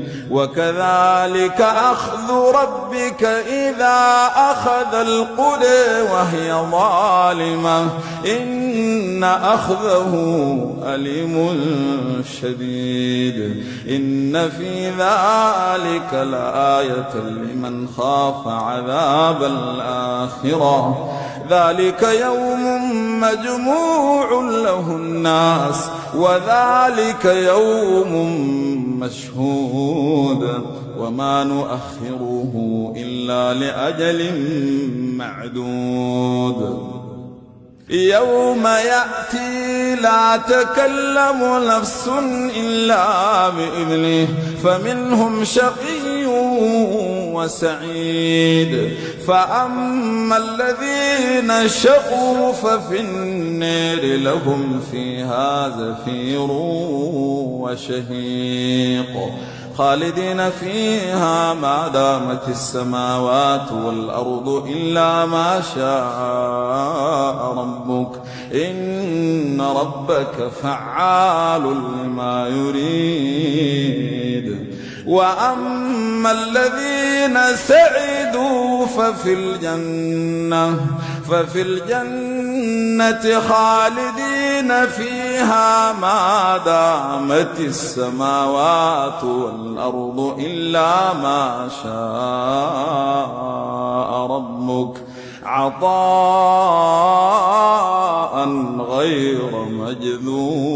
وكذلك أخذ ربك إذا أخذ القرى وهي ظالمة إن أخذه أليم شديد إن في ذلك لآية لمن خاف عذاب الآخرة ذلك يوم مجموع له الناس وذلك يوم مشهود وما نؤخره إلا لأجل معدود يوم يأتي لا تكلم نفس إلا بإذنه فمنهم شقي وسعيد فأما الذين شقوا ففي النار لهم فيها زفير وشهيق خالدين فيها ما دامت السماوات والأرض إلا ما شاء ربك إن ربك فعال لما يريد وأما الذين سعدوا ففي الجنة خالدين فيها ما دامت السماوات والأرض إلا ما شاء ربك عطاء غير مجذوذ